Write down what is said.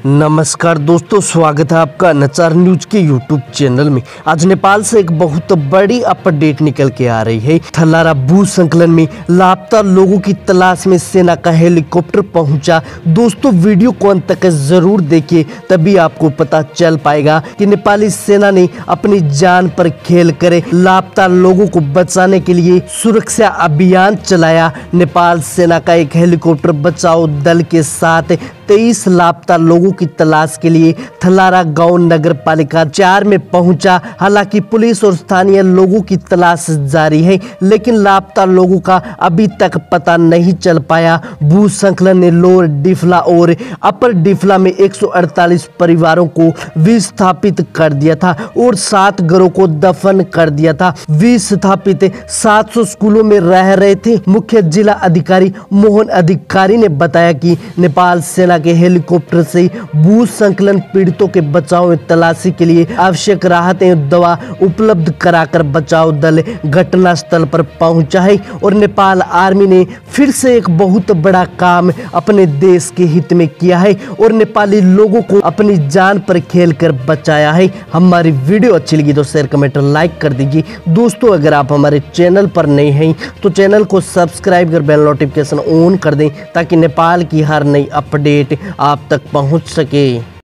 नमस्कार दोस्तों, स्वागत है आपका नचार न्यूज के यूट्यूब चैनल में। आज नेपाल से एक बहुत बड़ी अपडेट निकल के आ रही है। थलारा भू संकलन में लापता लोगों की तलाश में सेना का हेलीकॉप्टर पहुंचा। दोस्तों, वीडियो को अंत तक जरूर देखिए, तभी आपको पता चल पाएगा कि नेपाली सेना ने अपनी जान पर खेल कर लापता लोगों को बचाने के लिए सुरक्षा अभियान चलाया। नेपाल सेना का एक हेलीकॉप्टर बचाव दल के साथ 23 लापता लोगों की तलाश के लिए थलारा गांव नगर पालिका 4 में पहुंचा। हालांकि पुलिस और स्थानीय लोगों की तलाश जारी है, लेकिन लापता लोगों का अभी तक पता नहीं चल पाया। भू संकलन ने लोअर डिफला और अपर डिफला में 148 परिवारों को विस्थापित कर दिया था और 7 घरों को दफन कर दिया था। विस्थापित 700 स्कूलों में रह रहे थे। मुख्य जिला अधिकारी मोहन अधिकारी ने बताया कि नेपाल सेना के हेलीकॉप्टर से भू संकलन पीड़ितों के बचाव में तलाशी के लिए आवश्यक राहत एवं दवा उपलब्ध कराकर बचाव दल घटनास्थल पर पहुंचा है और नेपाल आर्मी ने फिर से एक बहुत बड़ा काम अपने देश के हित में किया है और नेपाली लोगों को अपनी जान पर खेलकर बचाया है। हमारी वीडियो अच्छी लगी तो शेयर कमेंट लाइक कर दीजिए। दोस्तों, अगर आप हमारे चैनल पर नए हैं तो चैनल को सब्सक्राइब कर बेल नोटिफिकेशन ऑन कर दें ताकि नेपाल की हर नई अपडेट आप तक पहुंच सके।